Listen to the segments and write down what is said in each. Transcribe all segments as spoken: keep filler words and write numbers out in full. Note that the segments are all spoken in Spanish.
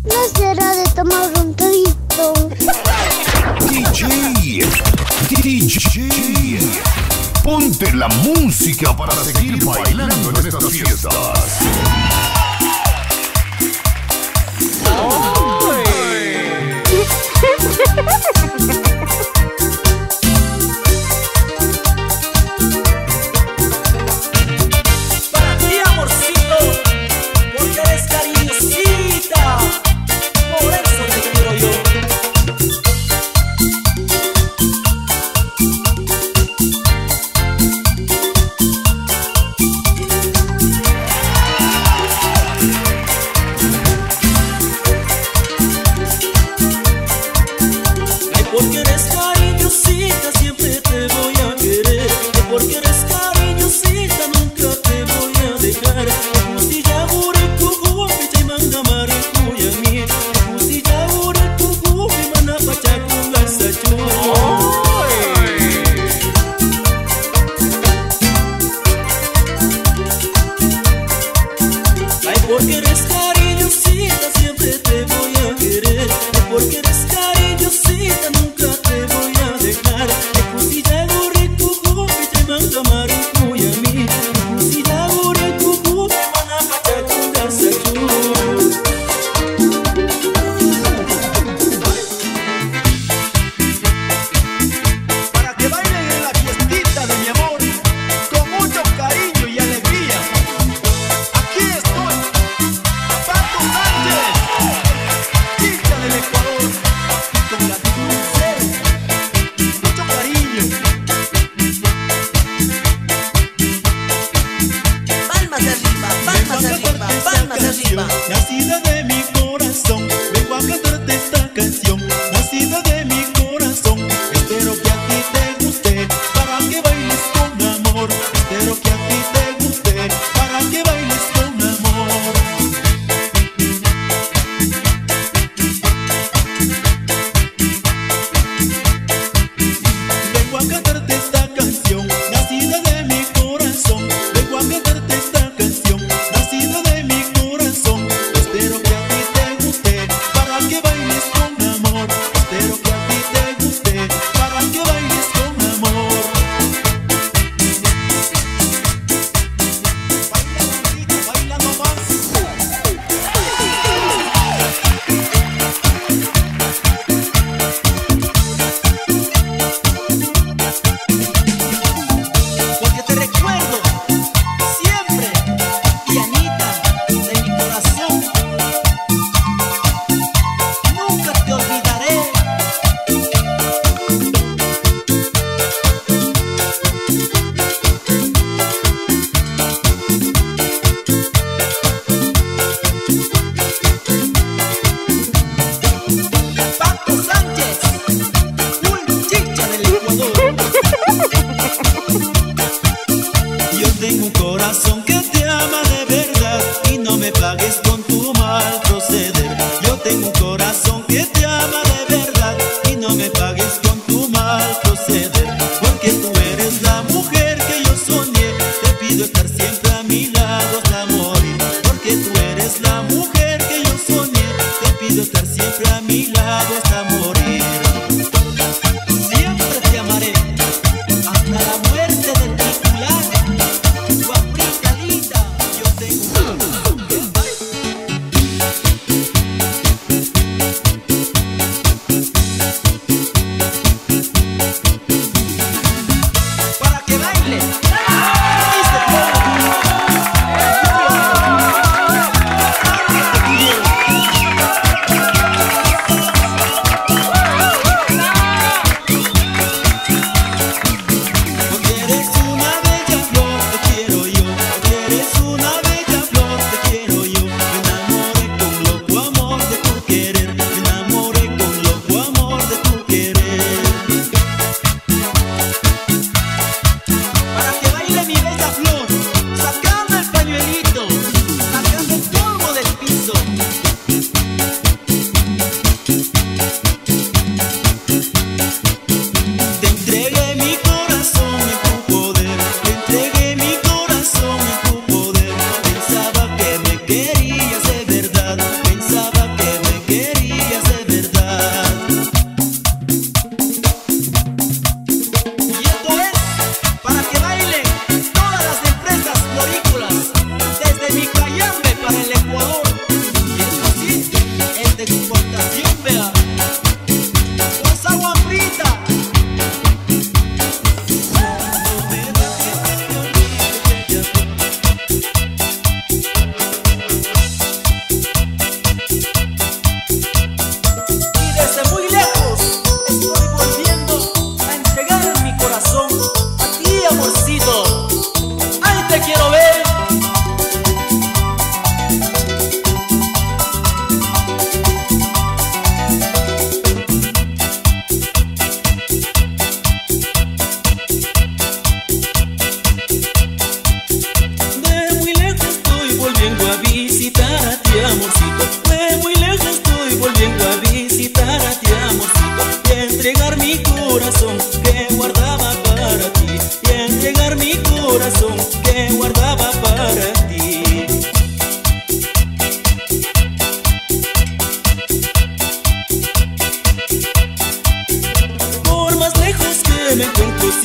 ¿No será de tomar un traguito? D J, D J, ponte la música para seguir bailando en estas fiestas. Para ti, amorcito, porque eres cariñosita, por eso te quiero yo. Ay, porque eres cariñosita, siempre te voy a querer. Ay, porque eres cariñosita, nunca te voy a dejar. Kutija ure kuhupi, chaimanga mare kuyami. Kutija ure kuhupi, mana pacha kulasa chuo. Ay, porque eres cariñosita, siempre te voy a querer. Ay, porque eres cariñosita, nunca te voy a dejar. Ay, kutija ure kuhupi, chaimanga mare kuyami. Kutija ure kuhupi, mana pacha kulasa chuo. Para que bailen en la fiestita de mi amor, con mucho cariño y alegría. Aquí estoy, Paco Sánchez, chica del Ecuador, con la dulce, mucho cariño. Palmas arriba, palmas arriba, palmas arriba. Nacida de mi corazón, vengo a cantarte esta canción. Nacida de mi corazón, espero que a ti te guste, para que bailes con amor. Espero que a ti te guste, para que bailes con amor. Vengo a cantarte esta canción, nacida de mi corazón. Vengo a cantarte esta canción, nacida de mi corazón. Espero que a ti te guste, para que bailes con amor. Espero que a ti te guste, para que bailes con amor. Baila, bonito, baila nomás. Porque te recuerdo siempre, Dianita, de mi corazón. Nunca te olvidaré. Paco Sánchez, un chicha del Ecuador. Yo tengo un corazón que te ama de verdad y no me pagues con tu mal proceder. Yo tengo un corazón que te ama de verdad y no me pagues con tu mal proceder. Porque tú eres la mujer que yo soñé, te pido estar siempre a mi lado hasta morir. Porque tú eres la mujer que yo soñé, te pido estar siempre a mi lado hasta morir. Siempre te amaré hasta la muerte del titular. Guapita linda, yo tengo un corazón que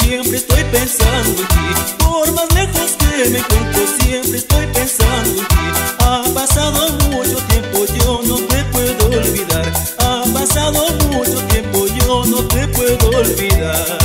siempre estoy pensando en ti. Por más lejos que me encuentro, siempre estoy pensando en ti. Ha pasado mucho tiempo, yo no te puedo olvidar. Ha pasado mucho tiempo, yo no te puedo olvidar.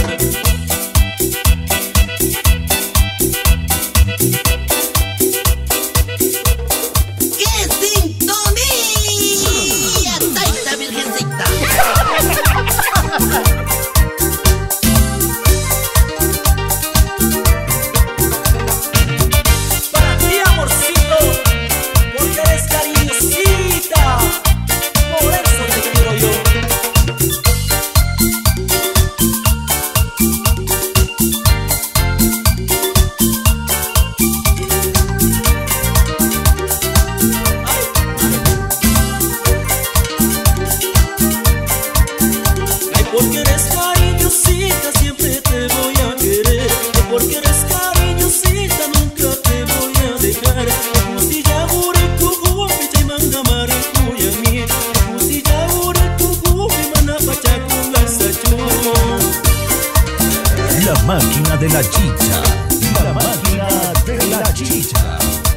La máquina de la chicha, la máquina de la chicha.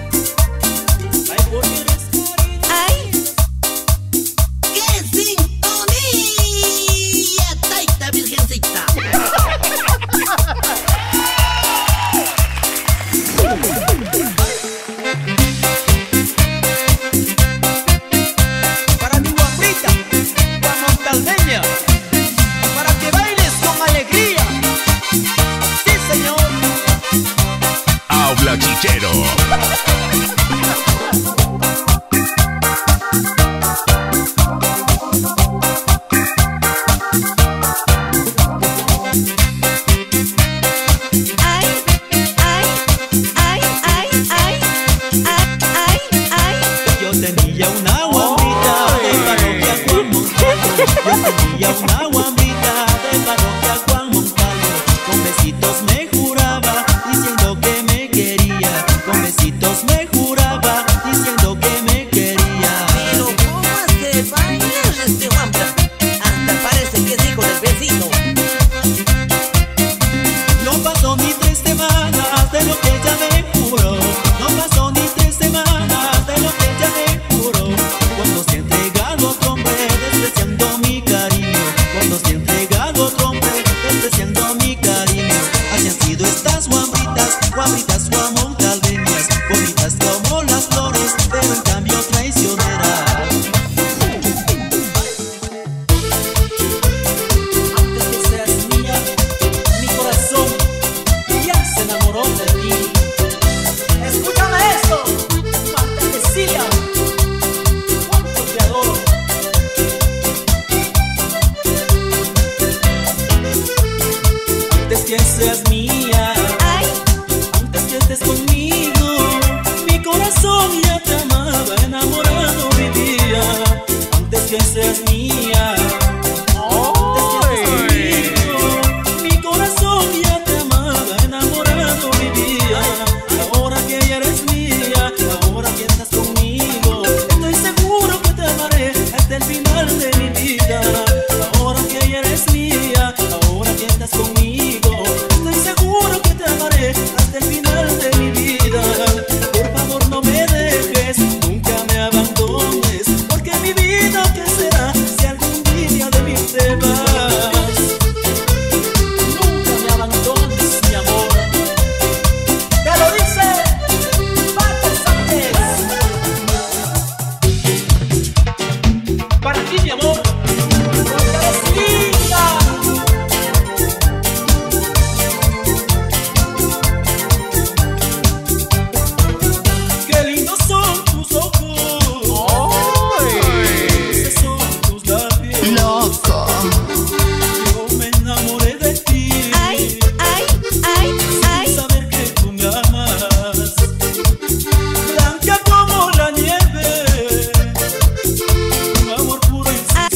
¡Ay! ¡Qué sintonía! ¡Taita, virgencita! Para mi guaprita, Juan Montaldeña, para que bailes con alegría. Sí, señor. Habla chichero. ¡Ay! ¡Ay! ¡Ay! ¡Ay! ¡Ay! ¡Ay! ¡Ay! ¡Ay! Yo tenía una guambrita de parroquia Juan Montalvo. Yo tenía una guambrita de parroquia Juan Montalvo. Con besitos me juraba, diciendo que me quería. Con besitos me juraba, diciendo que me quería. Pero ¿cómo es que baila este guambra? Hasta parece que es hijo del vecino. No pasó ni tres semanas de lo que ella me juró. No pasó ni tres semanas de lo que ella me juró. Cuando se ha entregado otro hombre, despreciando mi cariño. Cuando se ha entregado otro hombre, despreciando mi cariño. Así han sido estas guambritas, guambritas guamontaldeñas, bonitas como las flores, pero en cambio traicioneras. Antes que seas mía, mi corazón ya se enamoró de ti. Escúchame esto, Marta Cecilia, cuánto te adoro. Antes que seas mía, ¡Ay! antes que estés conmigo, mi corazón ya te amaba, enamorado vivía. Antes que seas mía, antes que estés conmigo, mi corazón ya te amaba, enamorado vivía. Ahora que ya eres mía, ahora que estás conmigo, estoy seguro que te amaré hasta el final de mi vida. Ahora que ya eres mía, ahora que estás conmigo, estoy seguro que te amaré hasta el final de mi vida. Por favor no me dejes, nunca me abandones, porque mi vida qué será si algún día de mí te vas. Nunca me abandones, mi amor. Te lo dice Paco Sánchez. Para ti, mi amor. Cecilia. Qué lindos son tus ojos, dulces son tus labios. Loco. Yo me enamoré de ti, ¡Ay! ¡Ay! ¡Ay! ¡Ay! sin saber que tú me amas. Blanca como la nieve, tu amor puro y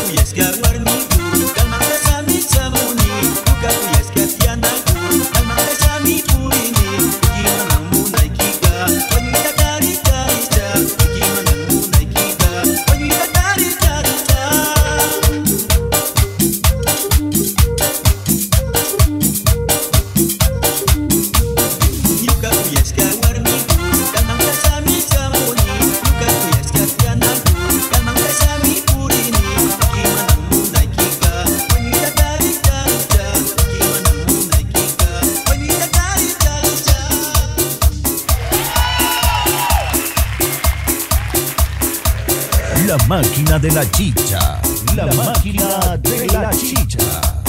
La máquina de la chicha. La máquina de la chicha.